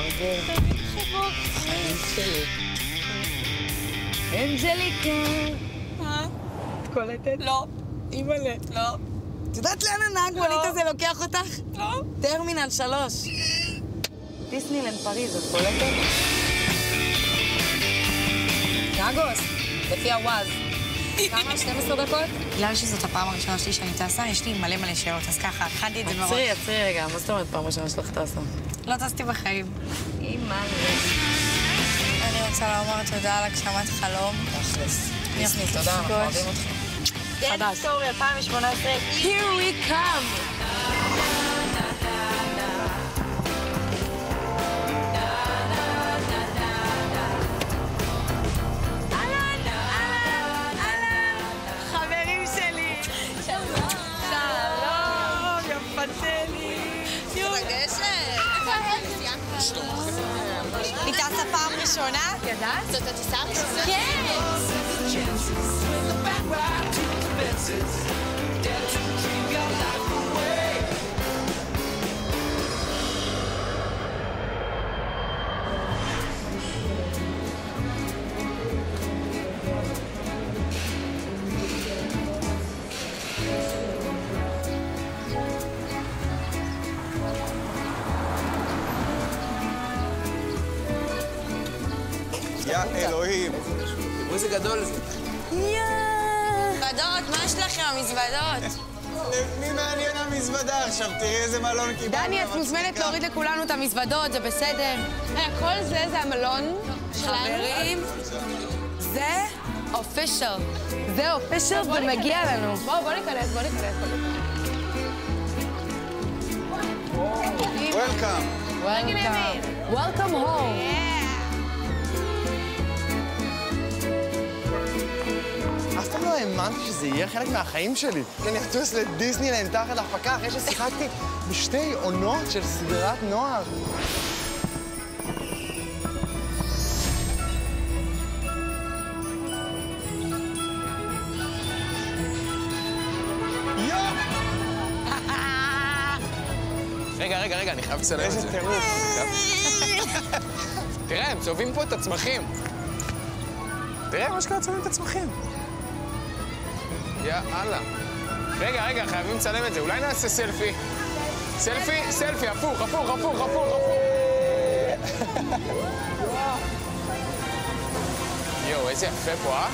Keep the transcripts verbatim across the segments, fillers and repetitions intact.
ברגל. חיים שלי. אנג'ליקה. מה? את קולטת? לא. אימא'לה. לא. את יודעת לאן הנהג מונית הזה לוקח אותך? לא. טרמינל שלוש. דיסנילנד פריז, את קולטת? נגוס, לפי הווז. כמה? שתים עשרה דקות? בגלל שזאת הפעם הראשונה שלי שאני טסה, יש לי מלא מלא שאלות, אז ככה, הכנתי את זה מראש. עצרי, עצרי רגע, מה זאת אומרת פעם ראשונה שלך טסה? לא טסתי בחיים. אימא'לה. אני רוצה לומר תודה על הגשמת חלום. תכלס. דיסני, תודה, אנחנו אוהבים אותך. דנס סטורי אלפיים שמונה עשרה, here we come! היא טסה פעם ראשונה? ידעת? זאת הטיסה הראשונה? כן! יא אלוהים. תראו איזה גדול זה. מזוודות, מה יש לכם, המזוודות? מי מעניין המזוודה עכשיו? תראי איזה מלון קיבלנו. דני, את מוזמנת להוריד לכולנו את המזוודות, זה בסדר. כל זה זה המלון שלנו? חברים, זה אופישל. זה אופישל ומגיע לנו. בואו, בואו ניכנס, בואו ניכנס. וולקאם. וולקאם. וולקאם הום. אף פעם לא האמנתי שזה יהיה חלק מהחיים שלי. אני אטוס לדיסנילנד תחת הפקה אחרי ששיחקתי בשתי עונות של סדרת נוער. רגע, רגע, רגע, אני חייב לצלם את זה. איזה טירוף. תראה, הם צובעים פה את הצמחים. תראה, מה שקרה, צובעים את הצמחים. יאללה. רגע, רגע, חייבים לצלם את זה. אולי נעשה סלפי? סלפי, סלפי, הפוך, הפוך, הפוך, הפוך, הפוך. יואו, איזה יפה פה, אה?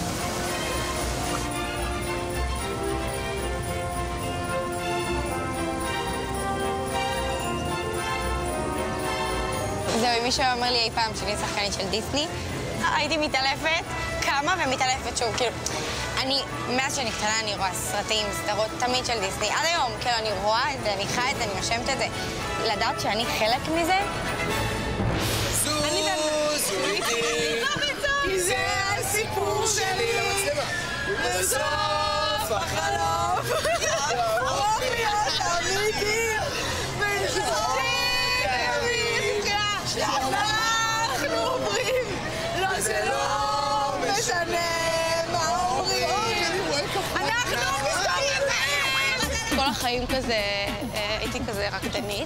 זהו, אם מישהו אומר לי אי פעם שאני שחקנית של דיסני, הייתי מתעלפת, קמה ומתעלפת שוב, כאילו, אני, מאז שאני קטנה אני רואה סרטים, סדרות, תמיד של דיסני, עד היום, כאילו, אני רואה את זה, אני חיה את זה, אני נושמת את זה. לדעת שאני חלק מזה? זוז, זוזי, כי זה הסיפור שלי. בסוף החלום, יהפוך להיות אמיתי, ונשאר שאנחנו אומרים, לא, זה לא משנה מה אומרים. אנחנו מסתובבים. כל החיים כזה, הייתי כזה רקדנית.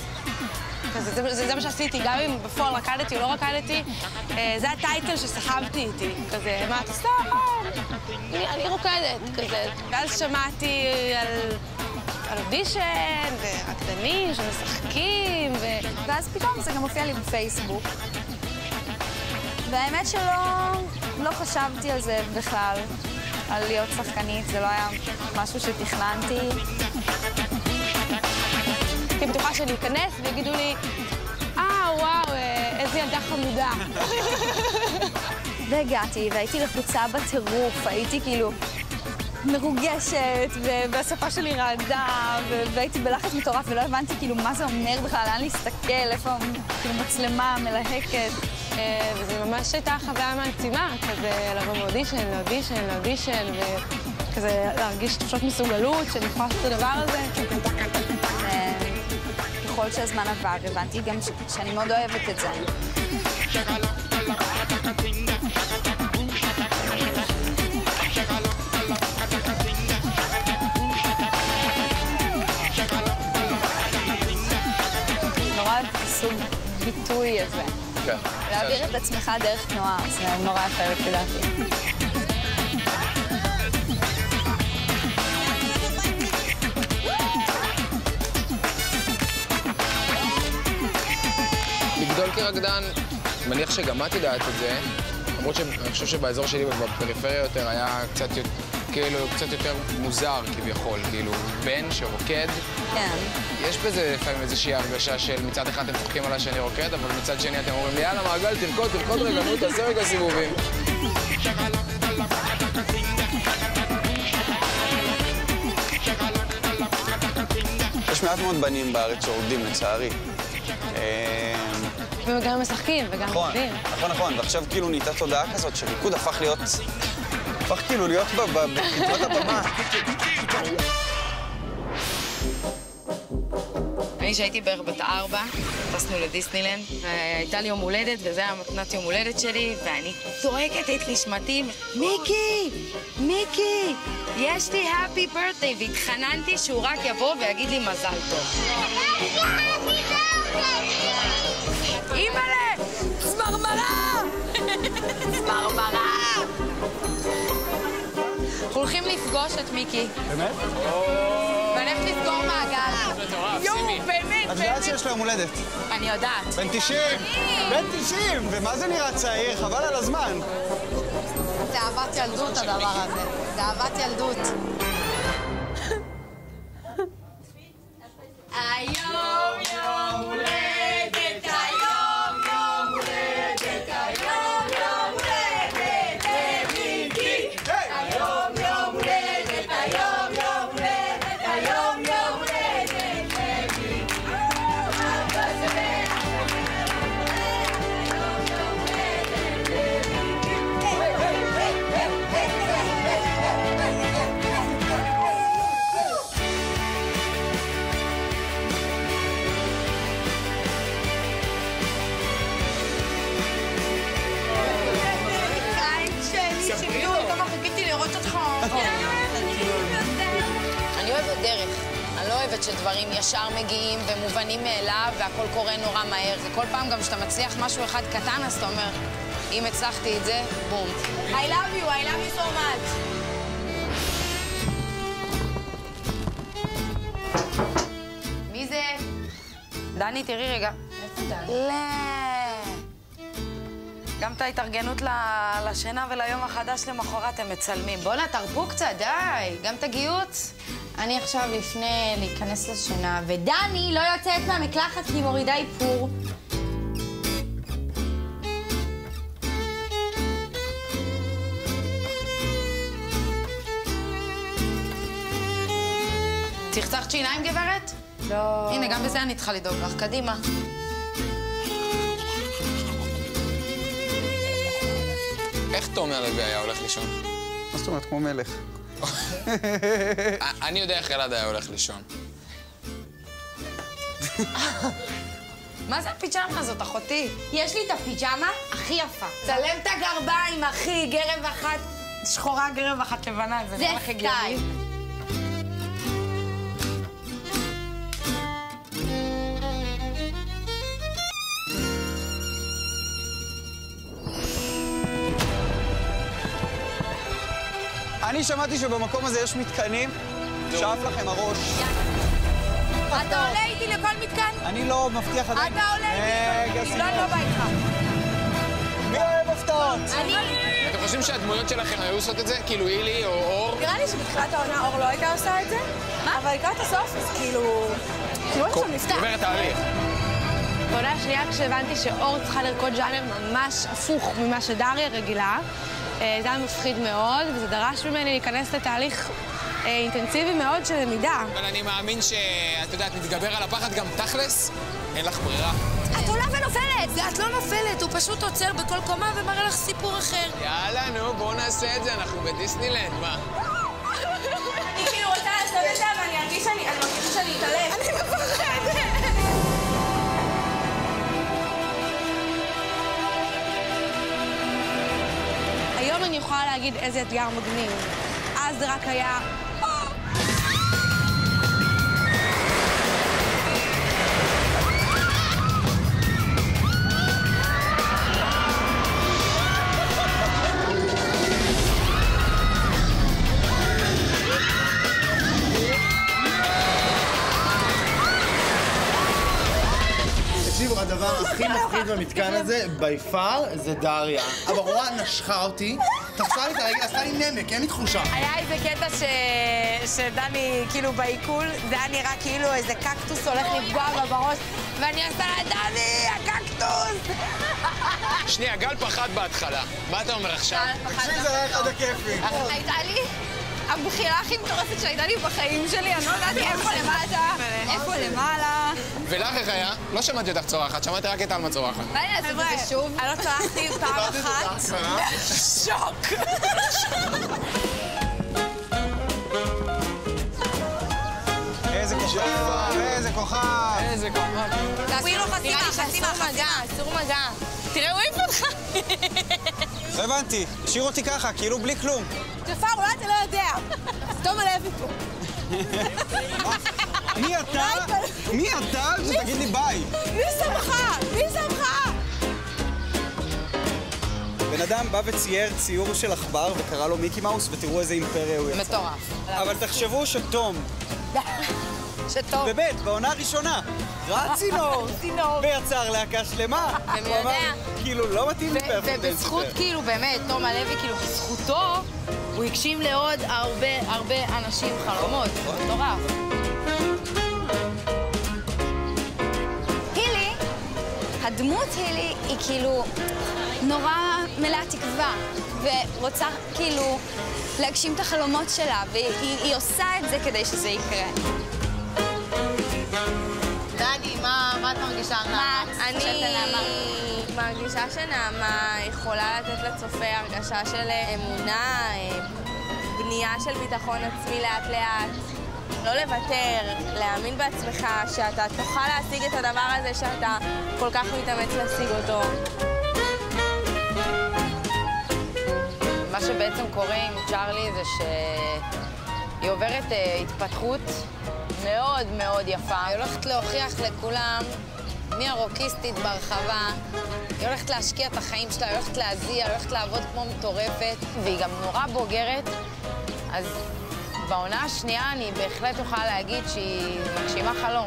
זה מה שעשיתי, גם אם בפועל רקדתי או לא רקדתי, זה הטייטל שסחבתי איתי, כזה, מה אתה עושה? אני רוקדת, כזה. ואז שמעתי על אודישן, ורקדנים שמשחקים, ואז פתאום זה גם מופיע לי בפייסבוק. והאמת שלא לא חשבתי על זה בכלל, על להיות שחקנית, זה לא היה משהו שתכננתי. הייתי בטוחה שאני אכנס ויגידו לי, אה, וואו, איזה ילדה חמודה. והגעתי, והייתי לחוצה בטירוף, הייתי כאילו מרוגשת, והשפה שלי רעדה, והייתי בלחץ מטורף, ולא הבנתי כאילו מה זה אומר בכלל, לאן להסתכל, איפה כאילו מצלמה מלהקת. וזה ממש הייתה חוויה מעצימה, כזה לבוא מאודישן, לאודישן, לאודישן, וכזה להרגיש תחושות מסוגלות, שנכנס את הדבר הזה. ככל שהזמן עבר, הבנתי גם שאני מאוד אוהבת את זה. נורא סוג הביטוי הזה. כן. להעביר את עצמך דרך תנועה, זה נורא יפה לפי דעתי. לגדול כרקדן, מניח שגם את יודעת את זה, למרות שאני חושב שבאזור שלי בפריפריה יותר היה קצת, כאילו, קצת יותר מוזר כביכול, כאילו, בן שרוקד. כן. יש בזה לפעמים איזושהי הרגשה של מצד אחד אתם צוחקים עליי שאני רוקד, אבל מצד שני אתם אומרים לי, יאללה מעגל, תרקוד, תרקוד רגע, נו, תעשה רגע סיבובים. יש מעט מאוד בנים בארץ שרוקדים, לצערי. וגם משחקים, וגם רוקדים. נכון, נכון, ועכשיו כאילו נהייתה תודעה כזאת שריקוד הפך להיות... הפך כאילו להיות בקדמת הבמה. אני שהייתי בערך בת ארבע, טסנו לדיסנילנד, והייתה לי יום הולדת, וזה היה מתנת יום הולדת שלי, ואני צועקת את נשמתי, מיקי, מיקי, יש לי הפי בירת'דיי, והתחננתי שהוא רק יבוא ויגיד לי מזל טוב. אימא'לה, צמרמרה! צמרמרה! אנחנו הולכים לפגוש את מיקי. באמת? ואני הולכת לסגור מעגל. יואו, באמת, את יודעת שיש לו יום הולדת. אני יודעת. בן תשעים! בן תשעים! ומה זה נראה צעיר? חבל על הזמן. זה אהבת ילדות הדבר הזה. זה אהבת ילדות. היום יום הולדת, היום יום הולדת, היום יום הולדת, למיקי. היום יום הולדת, היום יום הולדת, היום יום הולדת, למיקי. אני אוהבת דרך. אני לא אוהבת שדברים ישר מגיעים ומובנים מאליו והכל קורה נורא מהר. וכל פעם גם שאתה מצליח משהו אחד קטן, אז אתה אומר, אם הצלחתי את זה, בום. I love you, I love you so much. מי זה? דני, תראי רגע. איפה דני? לא. גם את ההתארגנות לשינה וליום החדש למחרת הם מצלמים. בוא'נה, תרפו קצת, די. גם את הגיוץ. אני עכשיו לפני להיכנס לשינה, ודני לא יוצאת מהמקלחת כי היא מורידה איפור. צחצחת שיניים, גברת? לא. הנה, גם בזה אני צריכה לדאוג לך. קדימה. איך תומר לוי היה הולך לישון? מה זאת אומרת? כמו מלך. אני יודע איך אלעד היה הולך לישון. מה זה הפיג'מה הזאת, אחותי? יש לי את הפיג'מה הכי יפה. צלם את הגרביים, אחי, גרב אחת שחורה, גרב אחת לבנה, זה נראה לך הגיוני. אני שמעתי שבמקום הזה יש מתקנים, שאף לכם הראש. אתה עולה איתי לכל מתקן? אני לא מבטיח עדיין. אתה עולה איתי? לא, לא בא איתך. מי אוהב הפתעות? אני... אתם חושבים שהדמויות שלכם היו עושות את זה? כאילו אילי או אור? נראה לי שבתחילת העונה אור לא הייתה עושה את זה. מה? אבל לקראת הסוף, אז כאילו... כאילו יש שם נפתח. עוברת תהליך. בעונה השנייה כשהבנתי שאור צריכה לרקוד ז'אנר ממש הפוך ממה שדריה רגילה, זה היה מפחיד מאוד, וזה דרש ממני להיכנס לתהליך אינטנסיבי מאוד של למידה. אבל אני מאמין שאת יודעת, מתגבר על הפחד גם תכלס, אין לך ברירה. את עולה ונופלת! ואת לא נופלת, הוא פשוט עוצר בכל קומה ומראה לך סיפור אחר. יאללה, נו, בואו נעשה את זה, אנחנו בדיסנילנד, מה? אני כאילו רוצה לעשות את זה, אבל אני ארגיש שאני... אני מרגישה שאני אתעלף. אני מפחדת! היום אני יכולה להגיד איזה אתגר מגניב. אז זה רק היה... היחיד במתקן הזה, ביפר, זה דריה. הבחורה נשכה אותי, תפסה לי את הרגל, עשתה לי נמק, אין לי תחושה. היה איזה קטע ש... שדני, כאילו, בעיכול, זה היה נראה כאילו איזה קקטוס הולך לפגוע בה בראש, ואני עושה לה, דני, הקקטוס! שנייה, גל פחד בהתחלה. מה אתה אומר עכשיו? תקשיב, זה היה אחד הכיפים. הייתה לי הבחירה הכי מטורפת שהייתה לי בחיים שלי, אני לא ידעתי איפה למטה, איפה למעלה. ולך איך היה? לא שמעתי אותך צורחת, שמעתי רק את אלמה צורחת. בא לי לעשות את זה שוב. אני לא צורחתי פעם אחת. שוק! איזה כוכב, איזה כוכב. איזה כוכב. אפילו חסימה, חסימה, מגע, אסור מגע. תראה, הוא העיף אותך. לא הבנתי, השאיר אותי ככה, כאילו בלי כלום. שפר, אולי אתה לא יודע. תום הלב איתו. מי אתה? מי אתה? שתגיד לי ביי. מי שמך? מי שמך? בן אדם בא וצייר ציור של עכבר וקרא לו מיקי מאוס, ותראו איזה אימפריה הוא יצא. מטורף. אבל תחשבו שתום, שטוב. באמת, בעונה הראשונה, ראה צינור, ויצר להקה שלמה. ומי הוא אמר, יודע? כאילו, לא מתאים לי פרפקט. ובזכות, כאילו, באמת, תום הלוי, כאילו, בזכותו, הוא הגשים לעוד הרבה, הרבה אנשים חלומות. מטורף. הילי, הדמות הילי היא כאילו נורא מלאה תקווה, ורוצה כאילו להגשים את החלומות שלה, והיא היא עושה את זה כדי שזה יקרה. דני, מה, מה את מרגישה על נעמה? אני מרגישה שנעמה יכולה לתת לצופה הרגשה של אמונה, בנייה של ביטחון עצמי לאט-לאט. לא לוותר, להאמין בעצמך, שאתה תוכל להשיג את הדבר הזה שאתה כל כך מתאמץ להשיג אותו. מה שבעצם קורה עם צ'ארלי זה שהיא עוברת uh, התפתחות מאוד מאוד יפה. היא הולכת להוכיח לכולם מי הרוקיסטית ברחבה. היא הולכת להשקיע את החיים שלה, היא הולכת להזיע, היא הולכת לעבוד כמו מטורפת, והיא גם נורא בוגרת. אז בעונה השנייה אני בהחלט אוכל להגיד שהיא מגשימה חלום.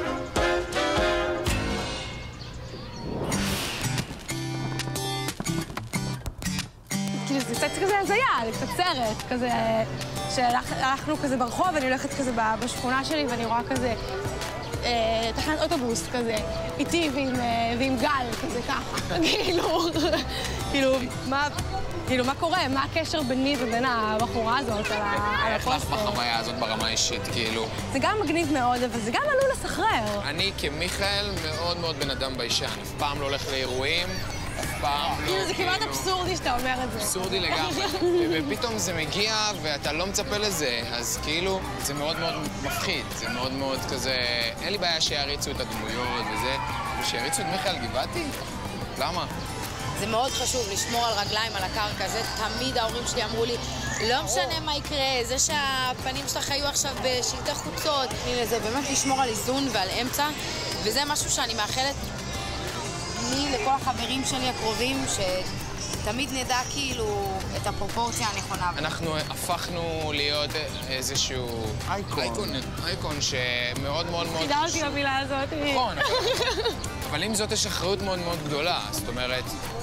כאילו זה קצת כזה הזיה, זה קצת סרט, כזה שהלכנו כזה ברחוב, ואני הולכת כזה בשכונה שלי ואני רואה כזה אה, תחנת אוטובוס כזה, איתי ועם, אה, ועם גל, כזה ככה, כאילו, כאילו, מה, כאילו, מה קורה? מה הקשר ביני ובין הבחורה הזאת על, על איך לך הפוסטר? בחוויה הזאת ברמה אישית, כאילו? זה גם מגניב מאוד, אבל זה גם עלול לסחרר. אני כמיכאל מאוד מאוד בן אדם ביישן, אף פעם לא הולך לאירועים, אף פעם לא... כאילו, זה כמעט אבסורדי שאתה אומר את זה. אבסורדי לגמרי. ופתאום זה מגיע ואתה לא מצפה לזה, אז כאילו, זה מאוד מאוד מפחיד, זה מאוד מאוד כזה... אין לי בעיה שיריצו את הדמויות וזה, ושיריצו את מיכאל גבעתי? למה? זה מאוד חשוב לשמור על רגליים על הקרקע. זה תמיד ההורים שלי אמרו לי, לא משנה מה יקרה, זה שהפנים שלך היו עכשיו בשלטי חוצות. זה באמת לשמור על איזון ועל אמצע, וזה משהו שאני מאחלת לי לכל החברים שלי הקרובים, שתמיד נדע כאילו את הפרופורציה הנכונה. אנחנו הפכנו להיות איזשהו... אייקון. אייקון, אייקון שמאוד מאוד מאוד... חידלתי במילה הזאת. נכון, אבל עם זאת יש אחריות מאוד מאוד גדולה, זאת אומרת,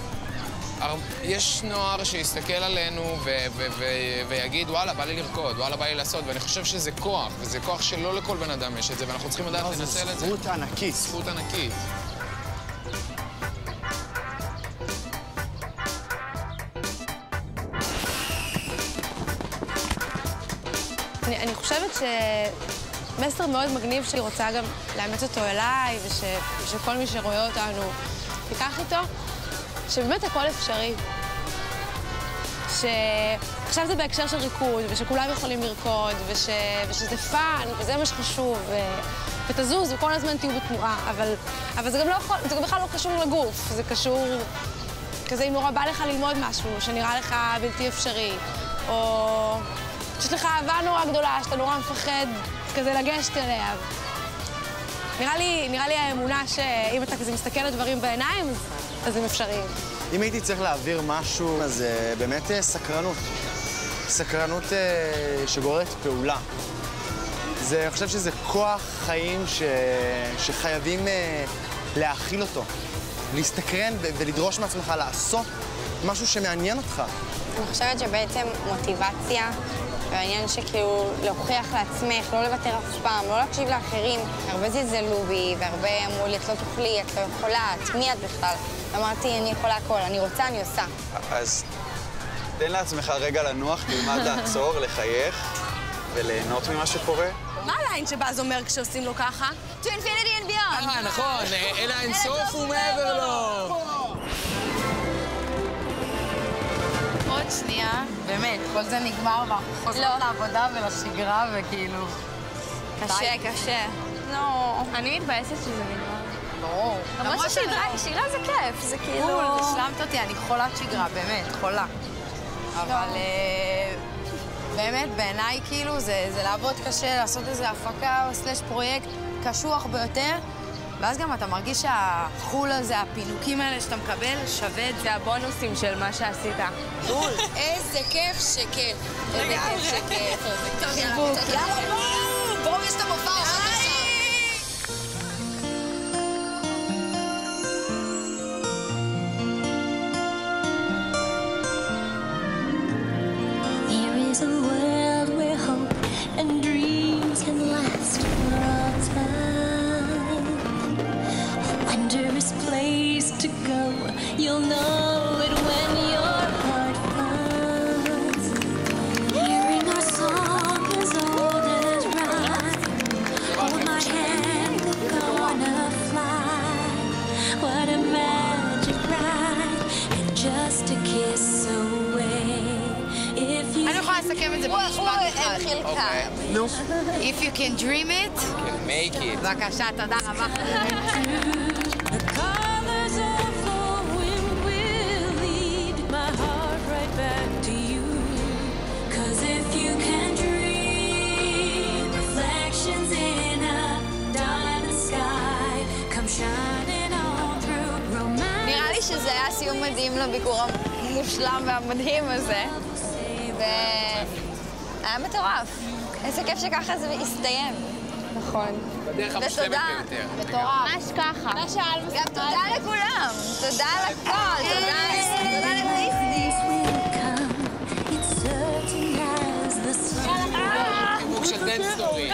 יש נוער שיסתכל עלינו ויגיד, וואלה, בא לי לרקוד, וואלה, בא לי לעשות, ואני חושב שזה כוח, וזה כוח שלא לכל בן אדם יש את זה, ואנחנו צריכים לדעת לנצל את זה. זכות ענקית. זכות ענקית. אני, אני חושבת שמסר מאוד מגניב שהיא רוצה גם לאמץ אותו אליי, וש, ושכל מי שרואה אותנו ייקח איתו, שבאמת הכל אפשרי. שעכשיו זה בהקשר של ריקוד, ושכולם יכולים לרקוד, וש, ושזה פאן, וזה מה שחשוב, ו, ותזוז, וכל הזמן תהיו בתנועה, אבל, אבל זה גם לא יכול, זה גם בכלל לא קשור לגוף, זה קשור, כזה אם נורא בא לך ללמוד משהו, שנראה לך בלתי אפשרי, או... יש לך אהבה נורא גדולה, שאתה נורא מפחד כזה לגשת אליה. נראה לי, נראה לי האמונה שאם אתה כזה מסתכל על דברים בעיניים, אז הם אפשריים. אם הייתי צריך להעביר משהו, אז uh, באמת uh, סקרנות. סקרנות uh, שגוררת פעולה. זה, אני חושב שזה כוח חיים ש... שחייבים uh, להכיל אותו. להסתקרן ולדרוש מעצמך לעשות משהו שמעניין אותך. אני חושבת שבעצם מוטיבציה, והעניין שכאילו להוכיח לעצמך, לא לוותר אף פעם, לא להקשיב לאחרים. הרבה זלזלו בי, והרבה אמרו לי, את לא תוכלי, את לא יכולה, את מי את בכלל? אמרתי, אני יכולה הכל, אני רוצה, אני עושה. אז תן לעצמך רגע לנוח, תלמד לעצור, לחייך וליהנות ממה שקורה. מה הליין שבאז אומר כשעושים לו ככה? To infinity and beyond. אה, נכון, אלא אינסוף ומעבר לו. עוד שנייה, באמת, כל זה נגמר ואנחנו חוזרות לעבודה ולשגרה וכאילו... קשה, קשה. לא, אני מתבאסת שזה נגמר. ברור. למרות ששגרה זה כיף, זה כאילו... בול, השלמת אותי, אני חולת שגרה, באמת, חולה. אבל באמת, בעיניי כאילו זה לעבוד קשה, לעשות איזו הפקה או סלש פרויקט קשוח ביותר, ואז גם אתה מרגיש שהחול הזה, הפינוקים האלה שאתה מקבל, שווה את זה. הבונוסים של מה שעשית. בול. איזה כיף שכיף. איזה כיף שכיף. חיבוק. יאללה, בואו! בואו, יש את המופע עכשיו עכשיו. There is a world where hope and dreams can last for all time. A wondrous place to go. You'll know it when your heart finds. Hearing our song as old as rhyme. Hold my hand, we're gonna fly. What a magic ride, and just a kiss away. אני יכולה לסכם את זה במשפט אחד. אוקיי. נו. If you can dream it, make it. בבקשה, תודה רבה. The colors of the wind will lead my heart right back to you. 'Cause if you can dream, reflections in a diamond sky come shining on through romance. נראה לי שזה היה סיום מדהים לביקור המושלם והמדהים הזה. והיה מטורף. איזה כיף שככה זה הסתיים. נכון. בדרך המושלמת ביותר. מטורף. ממש ככה. גם תודה לכולם. תודה על הכל. תודה לדיסני. It's certain as the sun. חיבוק של דנס סטורי.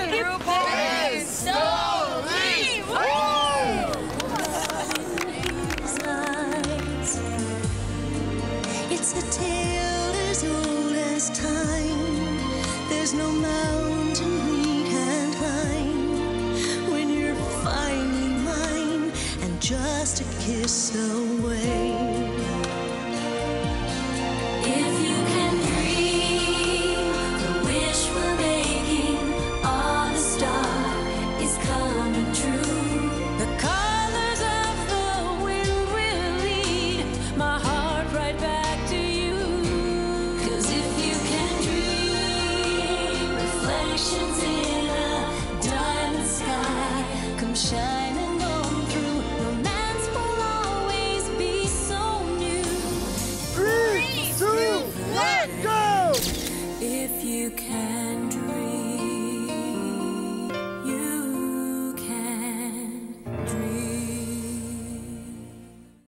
It's a tale as old as time. There's no mountain we can't climb when you're finally mine and just a kiss away. If you can dream the wish we're making, all the star is coming true. The colors of the wind will lead my heart right back to you. 'Cause if you can dream, reflections in a diamond sky come shining on through. Romance will always be so new. Three, two, one, go! If you can